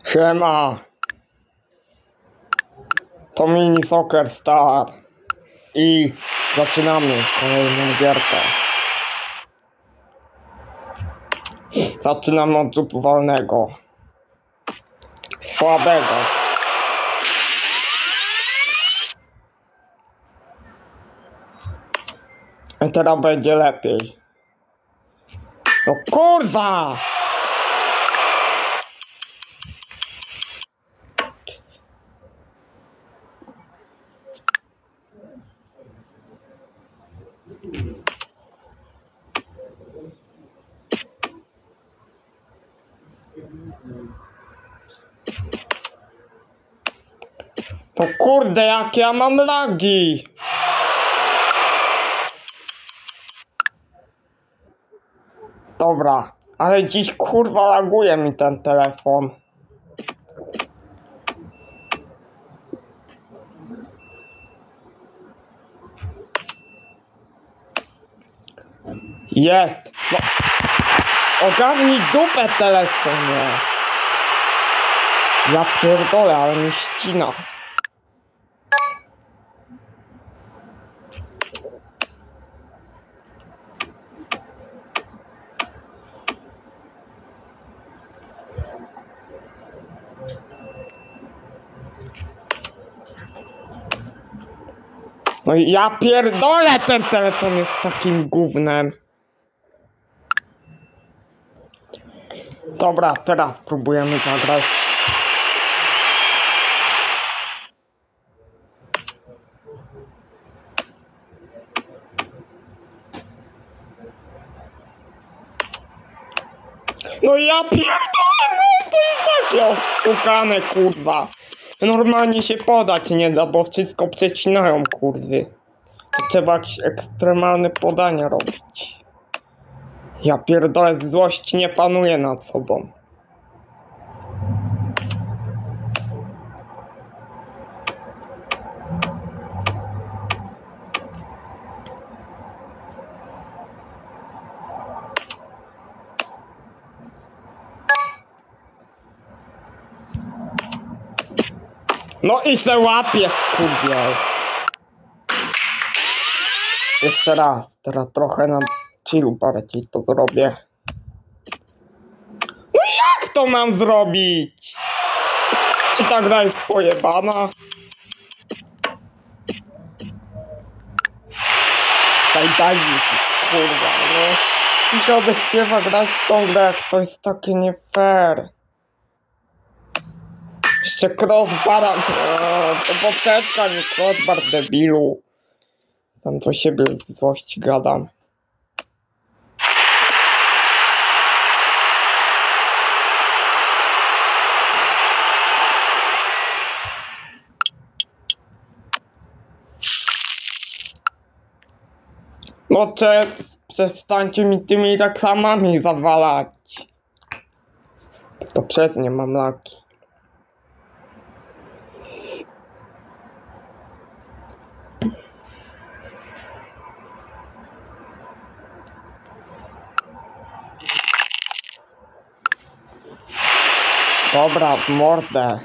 Siema, to Mini Soccer Star i zaczynamy kolejną gierkę. Zaczynamy od rzutu wolnego, słabego. I teraz będzie lepiej. No kurwa! To kurde, jak ja mam lagi! Dobra, ale dziś kurwa laguje mi ten telefon. Jest! No. Ogarnij dupę telefonie! Ja pierdolę, ale mi ścina. No i ja pierdolę, ten telefon jest takim gównem. Dobra, teraz próbujemy zagrać. No ja pierdolę, no to jest takie oszukane, kurwa. Normalnie się podać nie da, bo wszystko przecinają, kurwy. To trzeba jakieś ekstremalne podania robić. Ja pierdolę, złość nie panuje nad sobą. No i se łapie, skurwiel. Jeszcze raz, teraz trochę na chillu bardziej to zrobię. No jak to mam zrobić? Czy ta gra jest pojebana? Daj mi, kurwa, no. Mi się odechciewa grać w tą grę, to jest takie nie fair. Jeszcze crossbara, to poprzeczka, nie crossbar, debilu. Tam do siebie z złości gadam. No przestańcie mi tymi reklamami zawalać. To przez nie mam laki. Dobra, w mordę.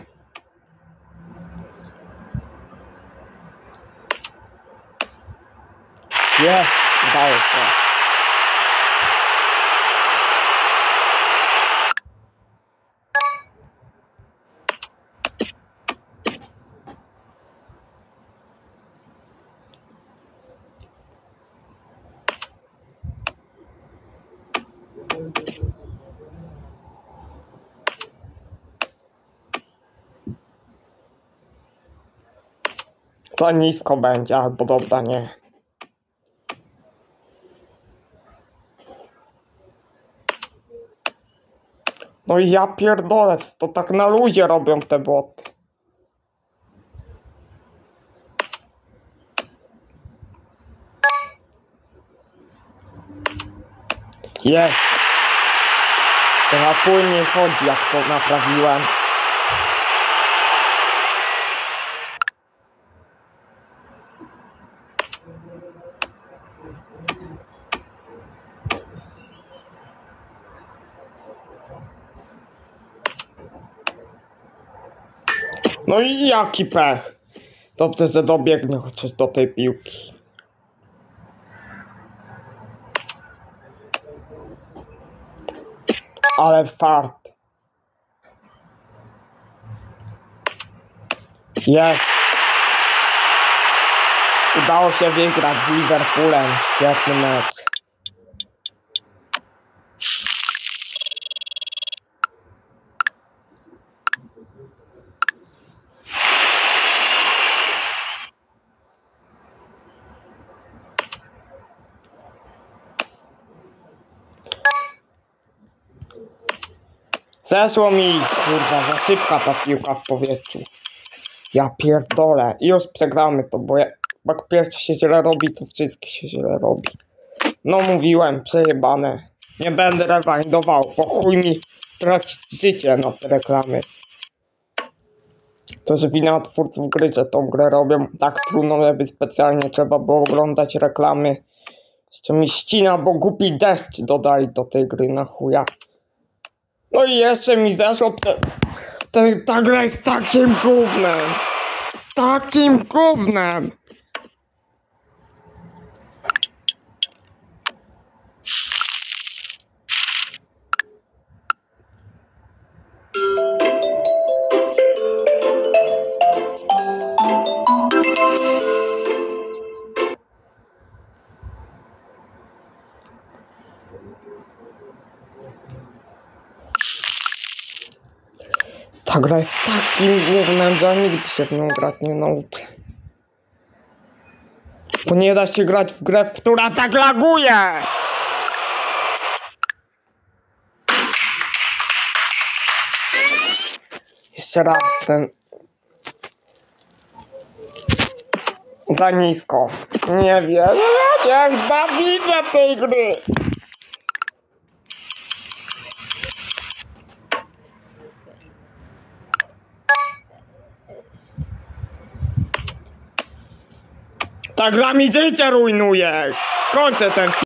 Jest, dało się. Za nisko będzie, albo dobra, nie. No i ja pierdolę, to tak na luzie robią te boty. Jest. To na płynnie chodzi, jak to naprawiłem. No i jaki pech. Dobrze, że dobiegnę chociaż do tej piłki. Ale fart. Jest. Udało się wygrać z Liverpoolem. Świetny mecz. Zeszło mi, kurwa, za szybka ta piłka w powietrzu. Ja pierdolę. I już przegramy to, bo jak pierwszy się źle robi, to wszystkie się źle robi. No mówiłem, przejebane. Nie będę rewindował, bo chuj mi tracić życie na te reklamy. To, że wina twórców gry, że tą grę robią tak trudno, żeby specjalnie trzeba było oglądać reklamy. Jeszcze mi ścina, bo głupi deszcz dodali do tej gry, na chuja. No i jeszcze mi zeszło, ta gra jest takim gównem. Takim gównem. Ta gra jest takim gównem, że nigdy się w nią grać nie nauczę. Bo nie da się grać w grę, która tak laguje! Jeszcze raz ten... Za nisko. Nie wiem, ja nie widzę tej gry. Ta gra mi życie rujnuje. Kończę ten film.